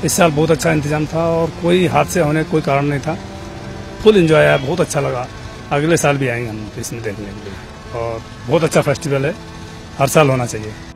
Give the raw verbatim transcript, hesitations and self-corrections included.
इस साल बहुत अच्छा इंतजाम था और कोई हादसे होने का कोई कारण नहीं था। फुल एंजॉय आया, बहुत अच्छा लगा। अगले साल भी आएंगे हम इसमें देखने के लिए और बहुत अच्छा फेस्टिवल है, हर साल होना चाहिए।